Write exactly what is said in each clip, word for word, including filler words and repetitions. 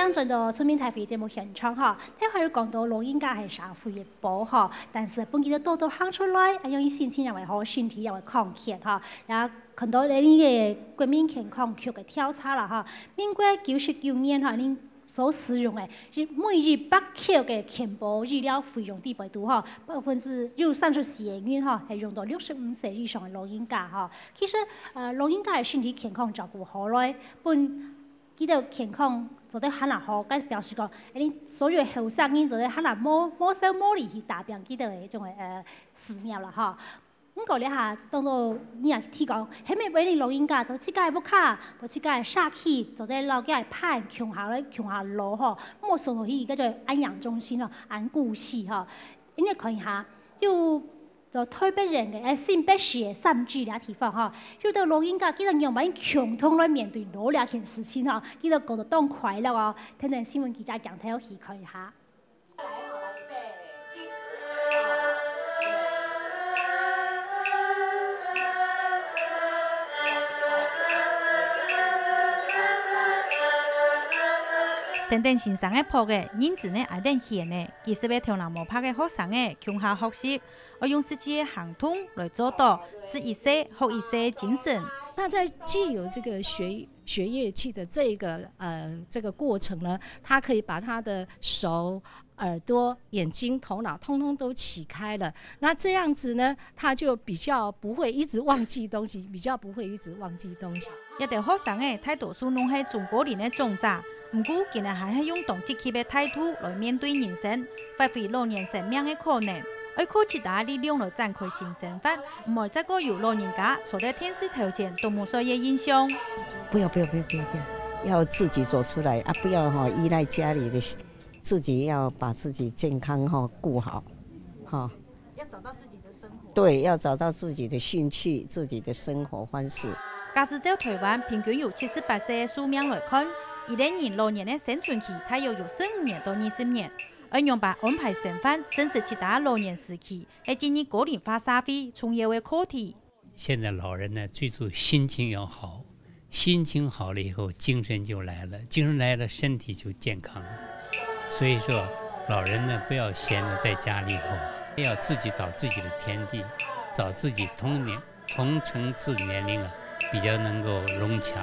讲真到村民台会节目现场哈，睇下讲到老人家系社会嘅宝哈，但是本记得多多行出来，啊，用心情也为好，身体也为康健哈，然后看到你嘅国民健康局嘅调查啦哈，民国九十九年哈，您所使用嘅是每日八克嘅健保医疗费用低百度哈，百分之有三十四嘅元哈，係用到六十五歲以上嘅老人家哈。其實誒老人家嘅身體健康照顧好咧，本記得健康做得很好，咁表示講，你所有後生人做得很摸摸手摸力去達標，記得嘅種嘅誒寺廟啦哈。咁講你下，當到你也提講，係咪俾你老人家到自家屋卡，到自家社區，做啲老家派窮下咧，窮下路嗬，冇送落去叫做安養中心咯，安故事嗬。你看一下，要到台北人嘅誒新北市嘅三居倆地方嗬，要到老人家記得用埋窮通來面對老兩件事情嗬，記得過得當快樂哦。聽聽新聞記者講睇去看一下。 等等先生嘅鋪嘅，因此呢愛等閒嘅，其實為條南無拍嘅學生嘅強下學習，我用自己嘅行通來做到是一世學一世精神。 那在既有這個學學樂器的這個呃這個過程呢，他可以把他的手、耳朵、眼睛、頭腦通通都啟開了。那這樣子呢，他就比較不會一直忘記東西，比較不會一直忘記東西。 一條學生嘅大多數攏係中國人嘅種族。唔過，今日係用動積極嘅態度來面對人生，發揮老年生命嘅可能，愛靠其他力量來展開新生活，唔係再個由老人家坐在電視頭前都冇所謂影響。 不要不要不要不要不要，要自己走出來啊！不要哈依賴家裡的，自己要把自己健康哈顧好，哈。 要找到自己的生活。 對，要找到自己的興趣，自己的生活方式。 假使照台灣平均有七十八歲嘅壽命來看。一代人老年的生存期大約有十五年到二十年，而用把安排生活，正是其他老年時期係建議個人化社會重要的課題。 現在老人呢，最主心情要好，心情好了以後，精神就來了，精神來了，身體就健康了。所以說，老人呢，不要閒着在家裏頭，要自己找自己的天地，找自己同年同層次年齡啊，比較能夠融洽。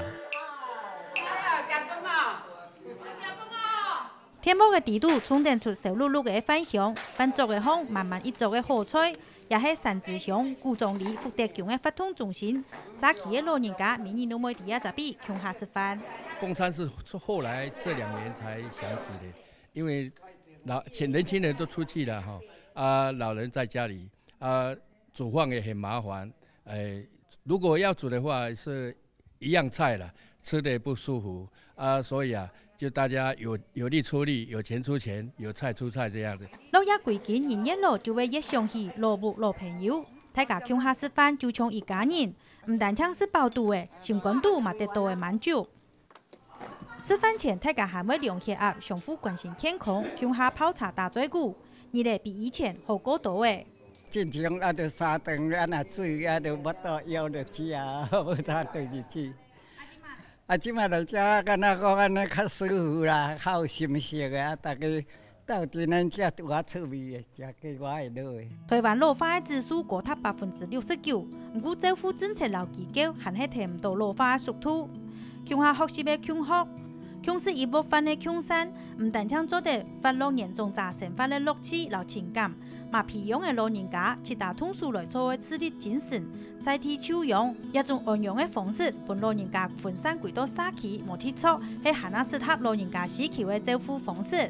天幕嘅地圖充電出小綠綠嘅分享，分作嘅鄉慢慢一做嘅好菜，也係山子鄉古莊里福德橋嘅發通中心，早期嘅老人家每年都會第一集比窮下食飯。 供餐是後來這兩年才想起的，因為老前年輕人都出去了哈，啊老人在家裡啊煮飯也很麻煩，誒如果要煮的話是一樣菜啦，吃得不舒服啊，所以啊。就大家有有力出力，有錢出錢，有菜出菜這樣子。 老爺歸建人一路就會越想起老母老朋友，大家窮下食飯就像一家人，唔單止是飽肚嘅，心肝肚嘛得到嘅滿足。吃飯前大家還會量血壓，相互關心健康，窮下泡茶打嘴鼓，而嚟比以前好過多嘅。 正常啊，就三頓啊，那水啊，就冇到腰就吃啊，冇得對住吃。啊！即馬來食，敢若講安尼較舒服啦，較有心情啊！大家到底能食有啊趣味嘅，食幾我會落嘅。 台灣老化嘅指數高達百分之六十九，唔過政府政策老機構還係睇唔到老化嘅速度。窮下學習嘅窮學，窮是一部分嘅窮山，唔單止做得發老年中者生活嘅樂趣和情感，嘛培養嘅老人家其他通俗來做嘅刺激精神。在地抽樣一種安養嘅方式，幫老人家分散幾多社區冇鐵錯，係很適合老人家需求嘅照顧方式。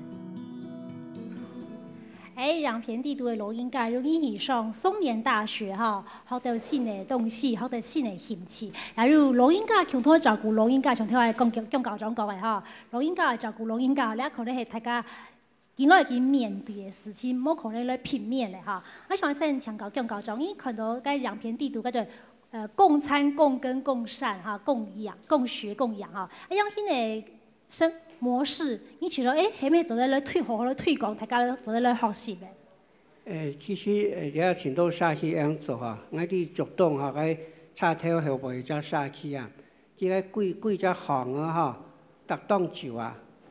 誒，讓偏地圖嘅老人家容易上松年大學哈，學到新嘅東西，學到新嘅興趣。例如老人家強拖照顧老人家，像聽我講講講教長講嘅哈，老人家照顧老人家，你可能係大家。見到佢面對嘅事情，冇可能來平面嘅哈。我想先強調講教長，因看到嗰兩片地圖叫做誒共餐、共耕、共善哈、共養、共學、共養哈。一樣啲嘅生模式，你除咗誒係咪做得嚟推廣、嚟推廣，大家做得嚟學習嘅？ 誒，其實誒而家前到社區樣做哈，我哋主動哈，喺插頭後背隻社區啊，即係幾幾隻行啊哈，特當住啊。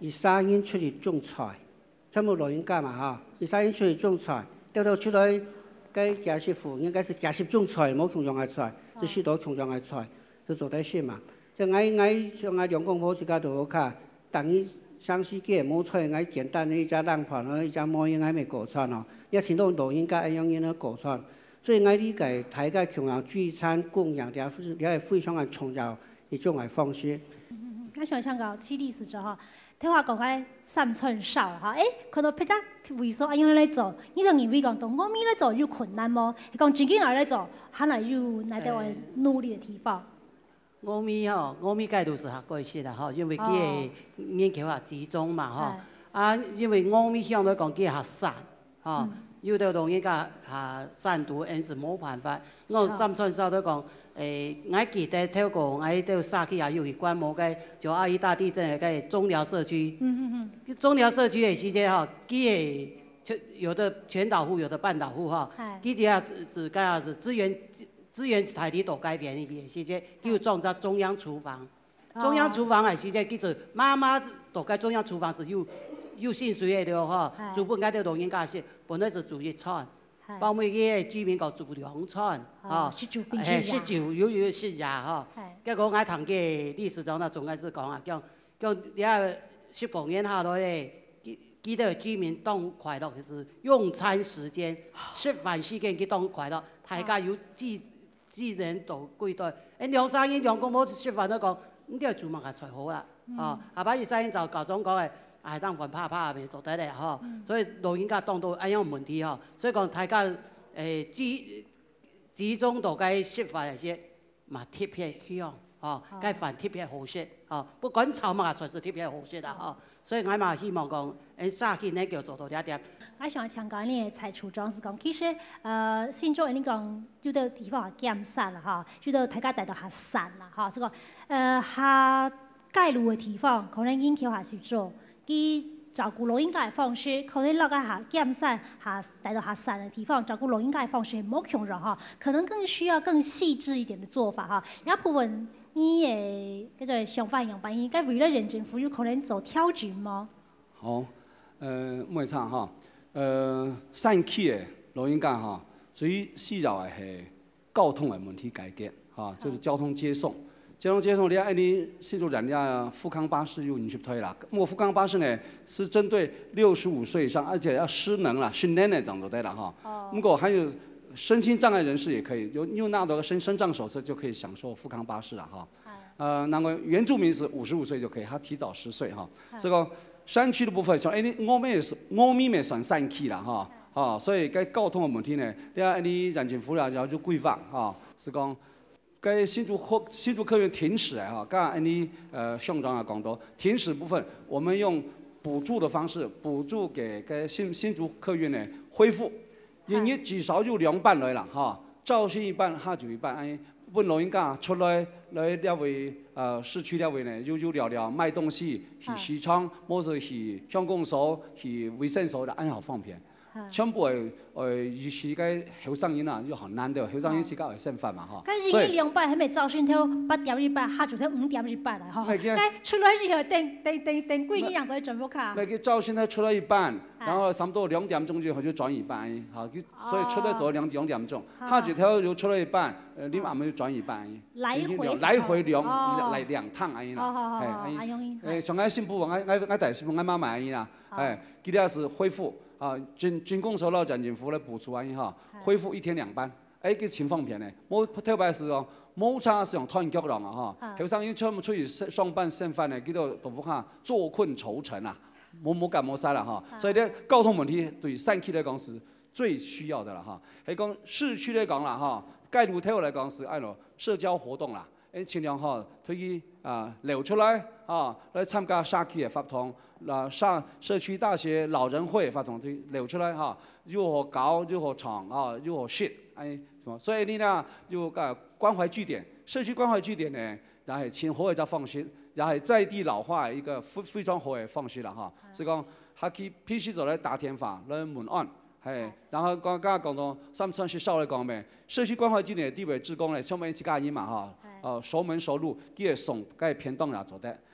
伊三因出去种菜，全部老人家嘛哈，伊三因出去种菜，掉到出来，该家媳妇应该是家媳种菜，冇穷种嘅菜，只是多穷种嘅菜，就做得先嘛。就爱爱像爱两公婆自家就好卡，等于湘西嘅冇菜，爱简单的一只冷盘咯，一只毛应爱咪过餐哦，也请到老人家一样样的过餐。所以我理解大家窮人聚餐供養，也也係非常嘅重要一種嘅方式。 我想想講起歷史咗嗬，聽話講開三寸哨嚇，誒看到譬如為所安樣嚟做，你就認為講到我咪嚟做有困難麼？係講自己嚟嚟做，可能有哪啲位努力嘅地方？ 我咪吼，我咪介都是學過去啦吼，因為佢嘅研究啊集中嘛吼，啊因為我咪向來講佢係散吼。有啲同人家下散讀，因是冇辦法。我三寸哨都講，誒，我記得透過我到沙溪也有去觀摩嘅，就二一大地震嘅中寮社區。嗯嗯嗯。中寮社區嘅時間吼，佢係有的全島戶，有的半島戶吼，佢哋啊是個啊是資源資源台地都改變嘅時間，佢裝在中央廚房。中央廚房嘅時間，其實媽媽都喺中央廚房是有。有薪水的吼，煮本該啲老人家是本來是煮一餐，包尾嘅居民講煮兩餐，吼， 是煮誒是酒有有是呀吼。結果我睇嘅歷史中呢，總係是講啊，叫叫你啊小朋友下來咧，記記得居民當快樂，就是用餐時間、食飯時間佢當快樂，大家有自自然度歸隊。誒兩三年兩公婆食飯都講，咁啲係做乜嘅才好啦，哦，下擺二三年就教總講嘅。係當飯拍拍未做得嚟嗬，所以老人家當到一樣問題嗬，所以講大家誒集集中到該食飯嗰些，嘛特別香嗬，該飯特別好食嗬，不管炒乜菜是特別好食啦嗬，所以我嘛希望講誒沙溪呢叫做到呢一點。 我想強調呢個菜廚裝是講，其實誒新竹你講有啲地方係減散啦嗬，有啲大家帶到下散啦嗬，所以講誒下介入嘅地方可能研究下去做。佢照顧老人家嘅方式，可能落個下減散下帶到下散嘅地方，照顧老人家嘅方式係冇窮人哈，可能更需要更細緻一點嘅做法哈。然後部分你誒嗰種想法樣板，應該為了人政府有可能做調整嗎？ 好，誒唔會差哈，誒散去嘅老人家哈，最需要嘅係交通嘅問題解決哈，就是交通接送。交通接送，你看，你新竹人家富康巴士有引入推啦。我富康巴士呢是針對六十五歲以上，而且要失能啦、訓練的長者的啦哈。不過還有身心障礙人士也可以，有有拿到個身身障手冊就可以享受富康巴士啦哈。呃，那麼原住民是五十五歲就可以，他提早十歲哈。這個山區的部分，像誒我們也是我們也算山區啦哈。啊，所以該交通嘅問題呢，你看你人政府啦，然後就規劃哈，是講。該新竹客新竹客運停駛啊！哈，剛才你呃鄉長啊講到停駛部分，我們用補助的方式補助給該新新竹客運呢恢復，因為至少有兩班來啦哈，早先一班，下晝一班，哎，本老人家出來來了位呃市區了位呢，有有聊聊賣東西，去市場，或者去鄉公所，去衛生所的安好方便。全部係誒以前嘅後生人啊，要很難的，後生人時間係剩飯嘛嚇。 但是你兩班係咪早先頭八點一班，下晝頭五點一班嚟嚇？誒出來時候等等等等幾年樣就全部卡。咪佢早先頭出來一班，然後差唔多兩點鐘就佢就轉一班，嚇，所以出來到兩兩點鐘，下晝頭又出來一班，誒你啱啱要轉一班。 來回來回兩嚟兩趟安尼啦，係誒上海新埔，我我我大新埔我媽媽安尼啦，誒，佢哋是恢復。啊，軍軍工所到人政府咧補助安尼哈，恢復一天兩班，誒個情況片咧，冇特別是講冇差是用團結人啊哈，後生因全部出去上班上班咧，叫做都唔嚇坐困愁城啊，冇冇干冇曬啦哈，所以咧交通問題對山區來講是最需要的啦哈，係講市區來講啦哈，介入體育來講是按照社交活動啦，誒盡量哈推去啊留出來啊來參加沙區嘅活動。嗱，上社區大學老人會發動啲留出來哈，如何搞，如何長啊，如何設，哎，所以你呢要個關懷據點，社區關懷據點呢，又係前好嘅就放棄，又係在地老化一個非非常好嘅方式啦哈。所以講，下期必須就嚟打電話嚟問案，係，然後剛剛講到三川市少嚟講咩，社區關懷據點地位職工咧，上面一家人嘛哈，哦，熟門熟路，佢係送，佢係偏東啦做得。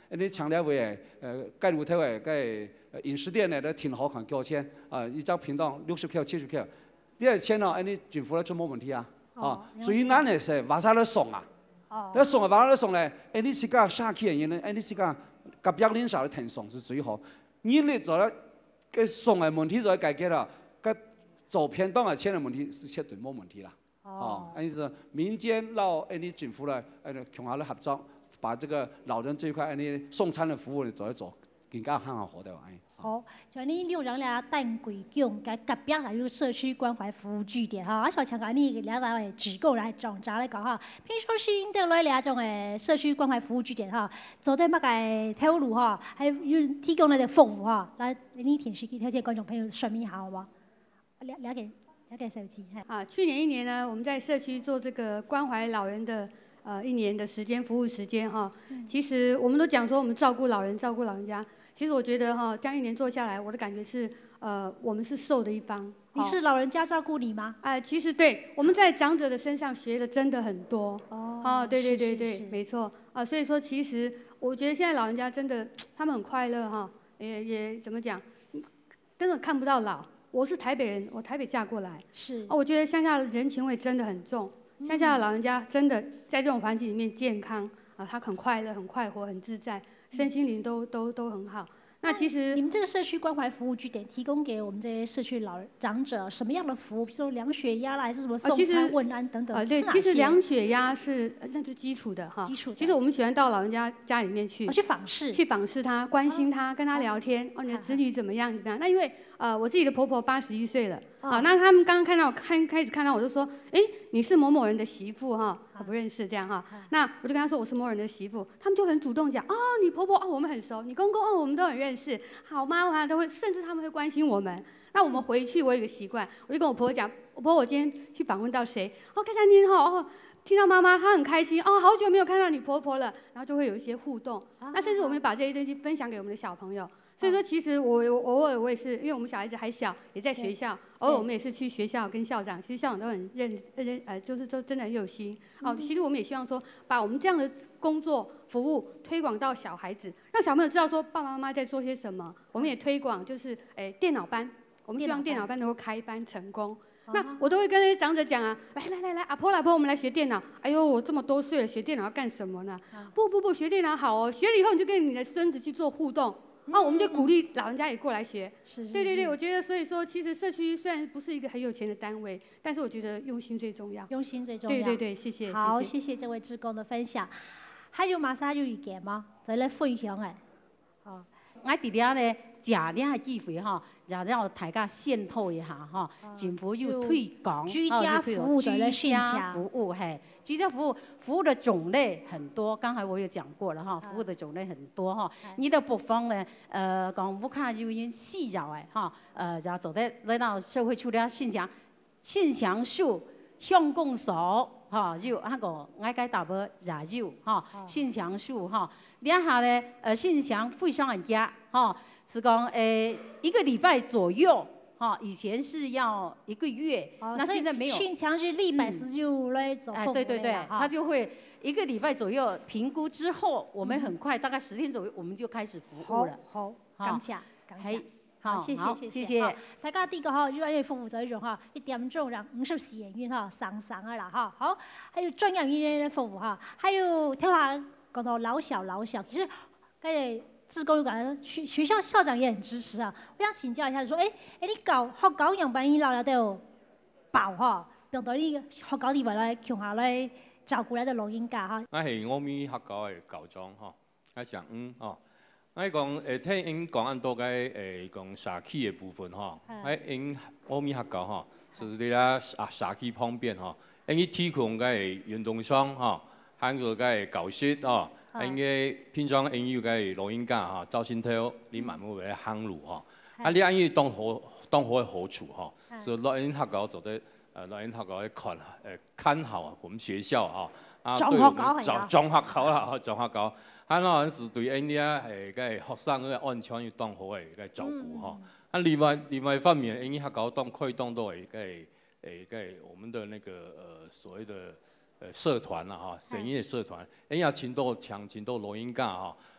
安尼强调话诶，呃，介路头诶，介饮食店诶，都挺好看价钱啊，一张平档六十块、七十块，你来签咯，安尼政府咧做冇问题啊。哦，至于咱诶是马上咧送啊，咧送啊，马上咧送咧，安尼是讲下去诶人咧，安尼是讲甲别人少咧填送是最好。你咧做咧，个送诶问题就解决了，个做偏档诶签诶问题是绝对冇问题啦。哦，安尼是民间捞安尼政府咧，安尼共下咧合作。把这个老人这一块，安尼送餐的服务做一做，更加很好好的哎。 好，就你六人俩蛋鬼蛹，甲隔壁还有社区关怀服务据点哈，啊小强讲你两个诶职工来总闸来讲哈，平常时应得来两种诶社区关怀服务据点哈，做对乜嘅透露哈，还有提供那个服务哈，来你填实给条件观众朋友说明一下好吗？两两个两个手机。 啊，去年一年呢，我们在社区做这个关怀老人的。呃，一年的时间服务时间哈，其实我们都讲说我们照顾老人，照顾老人家。其实我觉得哈，这样一年做下来，我的感觉是，呃，我们是受的一方。 你是老人家照顾你吗？ 哎、呃，其实对，我们在长者的身上学的真的很多。 哦。 哦，对对对对，没错。啊、呃，所以说其实我觉得现在老人家真的他们很快乐哈，也也怎么讲，真的看不到老。我是台北人，我台北嫁过来。 是。 哦，我觉得乡下人情味真的很重。乡下的老人家真的在这种环境里面健康啊，他很快乐、很快活、很自在，身心灵都都都很好。那其实你们这个社区关怀服务据点提供给我们这些社区老长者什么样的服务？比如说量血压啦，还是什么送餐、问安等等？ 啊，对，其实量血压是那是基础的哈。 基础。 其实我们喜欢到老人家家里面去， 去访视， 去访视他，关心他，跟他聊天。哦，你的子女怎么样？怎么样？那因为呃，我自己的婆婆八十一岁了，啊，那他们刚刚看到看开始看到我就说，哎，你是某某人的媳妇哈，我不认识这样哈。那我就跟他说我是某人的媳妇，他们就很主动讲，哦，你婆婆哦，我们很熟，你公公哦，我们都很认识，好吗？我都会，甚至他们会关心我们。那我们回去，我有一个习惯，我就跟我婆婆讲，我婆婆我今天去访问到谁？哦，看看您哈，哦，听到妈妈她很开心，哦，好久没有看到你婆婆了，然后就会有一些互动。那甚至我们把这些东西分享给我们的小朋友。所以说，其实我我偶尔我也是，因为我们小孩子还小，也在学校，偶尔我们也是去学校跟校长，其实校长都很认认呃，就是都真的很有心。哦，其实我们也希望说，把我们这样的工作服务推广到小孩子，让小朋友知道说爸爸妈妈在做些什么。我们也推广就是诶电脑班，我们希望电脑班能够开班成功。那我都会跟那些长者讲啊，来来来来，阿婆阿婆，我们来学电脑。哎呦，我这么多岁了，学电脑要干什么呢？不不不，学电脑好哦，学了以后你就跟你的孙子去做互动。啊，我们就鼓励老人家也过来学。 是是。 对对对，我觉得所以说，其实社区虽然不是一个很有钱的单位，但是我觉得用心最重要。 用心最重要。 对对对，谢谢。 好，谢谢这位志工的分享。还有马上有意见吗？在来分享诶。 好，我伫遐咧食了的机会吼，让让大家渗透一下吼，政府又推广居家服务的来居家服务嘿，居家服务服务的种类很多，刚才我有讲过了哈，服务的种类很多哈。你的部分呢，呃，讲不看就因细绕诶哈，呃，然后走在来到社会处理信箱，信箱数向公所。哈，就那个我该打不热就哈，信箱数哈，两下呢，呃，信箱非常的加哈，是讲诶一个礼拜左右哈，以前是要一个月，那现在没有。 信箱是礼拜四就来做服务。 哎，对对对，他就会一个礼拜左右评估之后，我们很快大概十天左右，我们就开始服务了。 好，感谢，感谢。 好， 谢谢谢谢。大家第一个哈，越来越服务这一种哈，一点钟让五十四元元哈，上上的啦哈。好，还有专业人员的服务哈，还有听话讲到老小老小，其实哎，志工感学学校校长也很支持啊。我想请教一下，说哎哎，你搞学校样板以后了都有保哈，并到你学校地方来强下来照顾咱的老人家哈。 我是我们学校的校长哈，我想嗯哦。我讲诶，听因讲按多个诶，讲社区的部分吼，诶，因我们学校吼，是伫啦啊社区旁边吼，因伊提供个运动场吼，还有个教室吼，因个平常因有个老人家吼，走心头你慢慢来行路吼，啊，你按伊当好当好的好处吼，所以老人学校做得呃老人学校咧看诶看好我们学校吼，啊对我们中中学校啦，中学校。啊，那是对因遐诶个学生个安全要当好诶个照顾吼。啊，另外另外一方面，因学校当可以当到诶个诶个我们的那个呃所谓的呃社团啦哈，生意的社团，因也请到强请到老人家哈，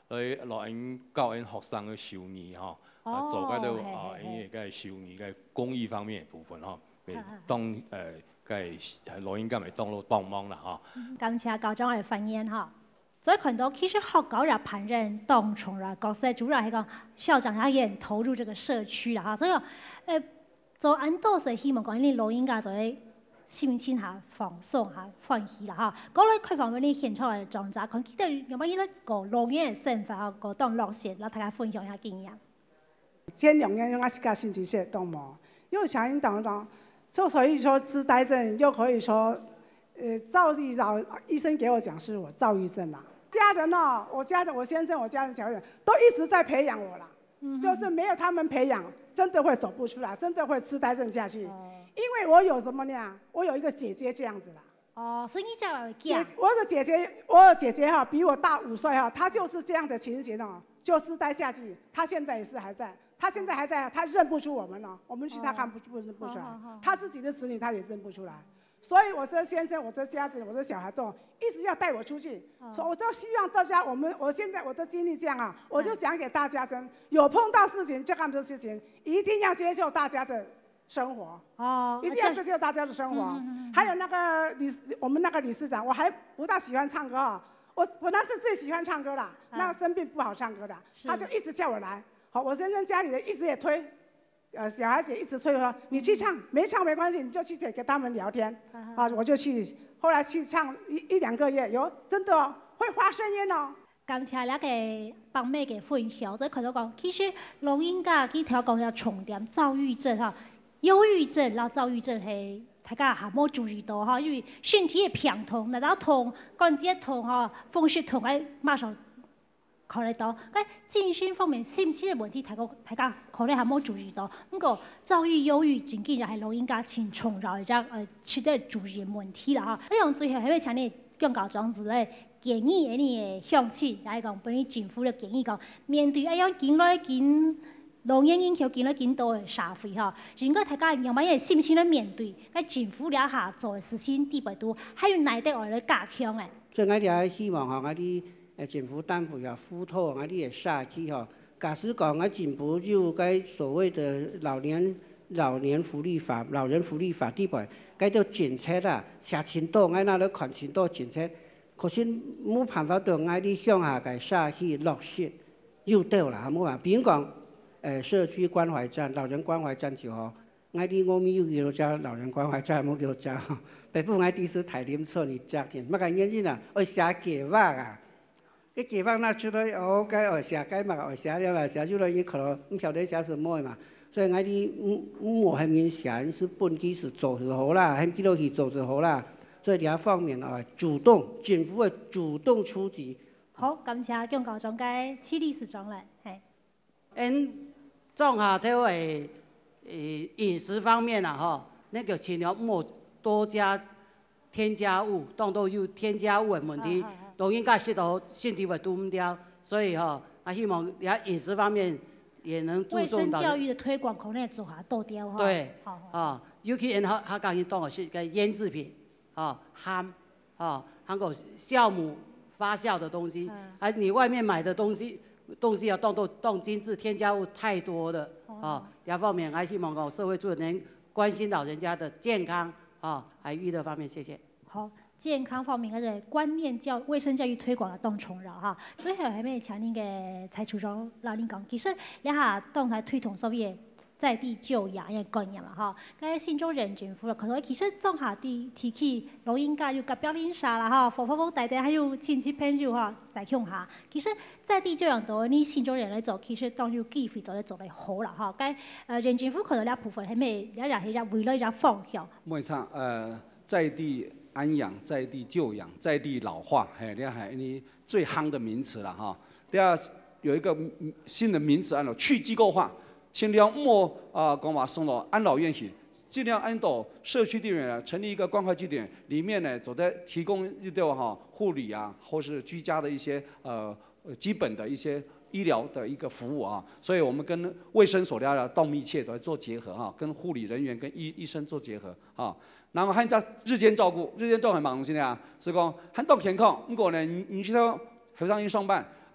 来来因教因学生去修义吼，啊做嗰度啊因个个修义个公益方面的部分吼，会当呃个录音间会当落帮忙啦吼。 感谢校长嘅发言哈。所以看到其实学校也担任当从啦，角色主要係講校長他也很投入這個社區啦哈，所以誒做安多是希望講你錄音家就係心情下放鬆下歡喜啦哈。講嚟開放俾你現場嘅狀態，看記得有冇呢個錄音嘅身份啊，個當落線，讓大家分享一下經驗。 前兩年我是個心理學動物，又想應當中，就可以說痴呆症，又可以說。呃，躁鬱症，醫生給我講是我躁鬱症啦。家人哦，我家人，我先生，我家人小人都一直在培養我啦，嗯、就是沒有他們培養，真的會走不出來，真的會痴呆症下去。哦、因為我有什麼呢？我有一個姐姐這樣子啦。 哦，所以你叫姐，我的姐姐，我的姐姐哈，比我大五歲哈，她就是這樣的情形哦，就痴呆下去。她現在也是還在，她現在還在，她認不出我們哦，我們去她看不不認不出來，她自己的子女她也認不出來。所以我這先生，我這家子，我的小孩都一直要帶我出去，所以我就希望大家，我們我現在我的經歷這樣啊，我就講給大家聽，有碰到事情這樣的事情，一定要接受大家的生活，哦，一定要接受大家的生活。還有那個理，我們那個理事長，我還不大喜歡唱歌啊，我本來是最喜歡唱歌啦，那個生病不好唱歌的，他就一直叫我來，好，我先生家裡的一直也推。呃，小孩子一直催說你去唱，沒唱沒關係，你就去給他們聊天。啊，我就去，後來去唱一一兩個月，有真的哦，會發聲音哦。 感謝兩個幫妹嘅分享，所以看到講，其實錄音家佢條講要重點躁鬱症哈，憂鬱症，然後躁鬱症係大家係冇注意到哈，因為身體嘅偏痛，嗱到痛、關節痛哈、風濕痛，誒馬上。考慮到，咁精神方面心情嘅問題，大家大家可能係冇注意到。不過躁鬱、憂鬱，真緊就係老人家前重要一隻誒值得注意嘅問題啦嚇。咁樣最後係要請你講校長之類建議嘅啲鄉親，就係講俾你政府嘅建議講，面對一樣見來見老年人口見來見到嘅社會嚇，應該大家用乜嘢心情嚟面對？喺政府底下做嘅事情地位都係要哪啲來加強嘅？ 所以我哋希望嚇我哋。誒政府單位啊，輔導我哋嘅社區吼，假使講啊政府就該所謂的老年老年福利法、老人福利法底下，該到檢測啦，社程度喺那度看程度檢測，可是冇辦法到我哋鄉下嘅社區落實就對啦，冇辦法。比如講誒社區關懷站、老人關懷站就好，我哋我們有叫做老人關懷站，冇叫做，北部我哋是台林村嘅家庭，乜嘅原因啊？我寫計劃啊！cái kỳ vọng là chúng tôi ở cái ở xã cái mà ở xã đây là xã chúng tôi như khởi không晓得xã是咩嘛，所以我哋唔冇係面社是本機是做就好啦，係幾多去做就好啦，所以呢一方面啊，主動政府嘅主動出擊。 好，感謝姜校長嘅此理事長嚟，係。 嗯，綜合都係誒飲食方面啊，嗬，那個盡量莫多加添加物，當都有添加物嘅問題。老人家食到身體會拄唔掉，所以吼，啊希望喺飲食方面也能注重到。衛生教育的推廣可能做下多啲吼。 對，啊，尤其因佢佢講佢當嘅是個醃製品，啊鹹，啊，還有酵母發酵的東西，啊你外面買的東西東西要當到當精緻，添加物太多了，啊，呢方面我希望講社會主任能關心老人家的健康，啊，喺娛樂方面，謝謝。 好。健康方面嘅觀念教衛生教育推廣嘅當重要哈，最後係咪請您嘅蔡處長老您講，其實你下當台推動所謂在地就業嘅概念啦哈，咁新州人政府啦，可能其實當下啲提起老人家要夾表lin沙啦哈，婆婆婆大大還有親戚朋友哈大鄉下，其實在地就業度你新州人嚟做，其實當然機會做得做得好啦哈，咁誒人政府可能呢部分係咪一日係一為了一個方向？ 冇錯，誒在地。安養在地就養，在地老化，嘿，呢係呢最夯的名詞啦，哈。第二有一個新的名詞，按照去機構化，盡量莫啊講話送到安老院去，盡量按到社區地點成立一個關懷據點，裡面呢就在提供一啲哈護理啊，或是居家的一些呃基本的一些醫療的一個服務啊。所以我們跟衛生所呢要到密切的做結合哈，跟護理人員跟醫醫生做結合啊。然後喺只日間照顧，日間照顧係忙先啊，是講很多健康。不過呢，你你去到後生醫上班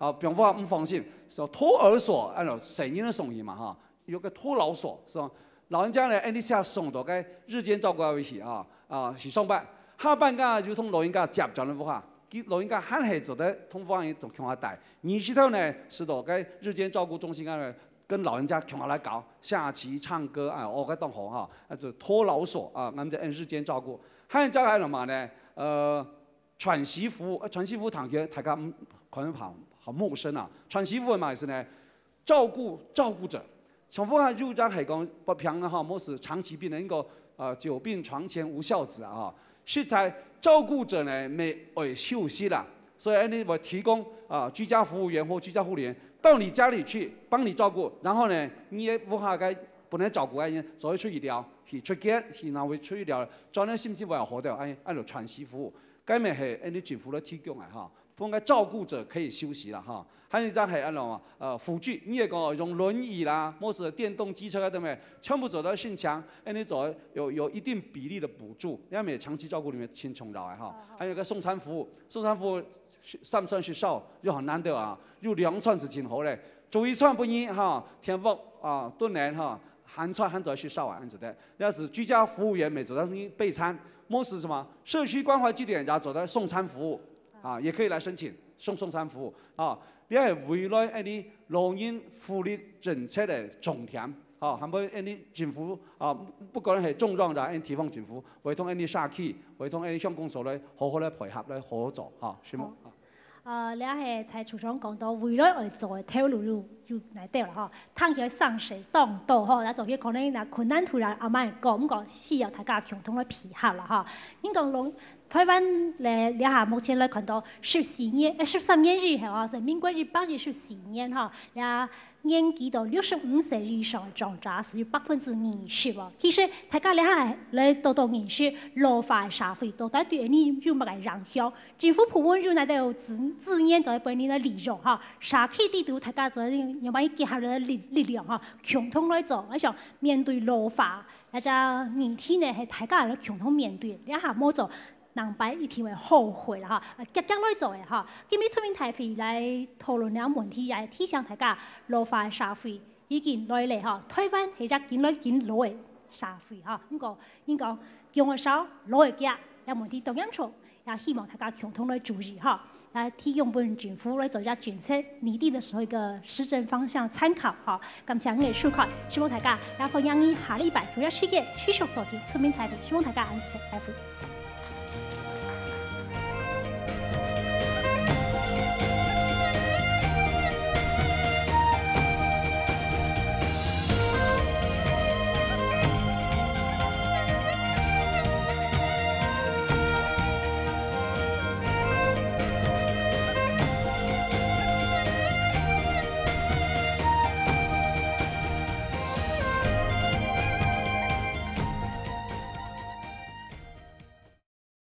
啊，病房唔放心，说托儿所按照成人的送去嘛哈，有个托老所是吧？老人家呢，按你下送到个日间照顾位去啊啊去上班，下班噶就同老人家接咗你不哈，佢老人家喊係做得通方同向下帶，二時頭呢是到個日間照顧中心啊，跟老人家向下來搞下棋、唱歌啊，我個當好哈，啊就托老所啊，咁就按日間照顧。還有就係嘛呢？呃，喘息服務，喘息服務堂嘅大家可能好好陌生啊。喘息服務嘛是呢，照顧照顧者。重複下，如果係講不平啊，哈，某是長期病人一個呃久病床前無孝子啊，實在照顧者呢沒會休息啦，所以呢我提供啊居家服務員或居家護理員到你家裡去幫你照顧，然後呢你也無下該本來照顧嘅人做出醫療，去出院去哪位出醫療，專門甚至乎要好掉，哎按照喘息服務，該咪係按啲政府嚟提供嘅哈，幫個照顧者可以休息啦哈。還有一張係按照呃輔具，你也講用輪椅啦，或是電動機車啊，對唔對？全部做到性強，誒你做有有一定比例的補助，因為長期照顧裡面輕重要嘅哈。還有個送餐服務，送餐服務算唔算是少？又很難得啊，有兩串是真好咧，做一串不易哈，天福啊燉年哈，韓串韓多是少啊，樣子的。要是居家服務員咪做到你備餐，或是什麼社區關懷據點，然後做到送餐服務啊，也可以來申請送送餐服務啊。你係未來一啲老人福利政策嘅重點，啊，係咪一啲政府啊，不管係中央就係地方政府，會同一啲社區，會同一啲鄉公所咧，好好咧配合咧，好好做，嚇，是冇？ 呃，你係在處長講到未來會做嘅條路路就嚟到啦，嗬，攤起上水當道，嗬，嗱做啲可能嗱困難突然阿媽講咁講，需要大家共同嚟配合啦，嗬，應講龍。台灣咧，你下目前來看到十四年，誒十三年以後啊，是民國一百一十四年哈，呀年紀到六十五歲以上嘅長者是有百分之二十喎。其實大家你下來到到二十老化社會，到底對你有乜嘅影響？政府部門有哪啲有資資源在幫你嘅利用哈？社區地圖大家在有冇結合嘅力力量哈？共同來做，我想面對老化，或者年輕呢係大家嚟共同面對，你下冇做。能擺一天會後悔啦嚇，夾硬來做嘅嚇。今日出面大會來討論兩個問題，也係提醒大家老化社會已經來嚟嚇。台灣係一見來見老嘅社會嚇，咁個應講用嘅手老嘅腳有問題同樣做，也希望大家共同來注意嚇。誒提供本政府來做一政策擬定嘅時候一個施政方向參考嚇。咁請我哋收看，希望大家也歡迎你下禮拜九日時間繼續收聽出面大會，希望大家安息再會。